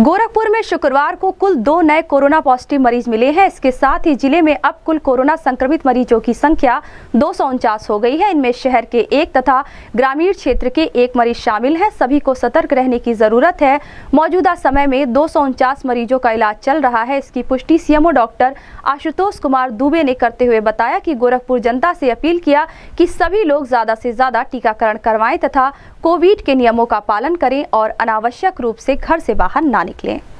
गोरखपुर में शुक्रवार को कुल 2 नए कोरोना पॉजिटिव मरीज मिले हैं। इसके साथ ही जिले में अब कुल कोरोना संक्रमित मरीजों की संख्या 249 हो गई है। इनमें शहर के 1 तथा ग्रामीण क्षेत्र के 1 मरीज शामिल हैं। सभी को सतर्क रहने की जरूरत है। मौजूदा समय में 249 मरीजों का इलाज चल रहा है। इसकी पुष्टि सीएमओ डॉक्टर आशुतोष कुमार दुबे ने करते हुए बताया कि गोरखपुर जनता से अपील किया कि सभी लोग ज्यादा से ज्यादा टीकाकरण करवाएं तथा कोविड के नियमों का पालन करें और अनावश्यक रूप से घर से बाहर ना निकलें।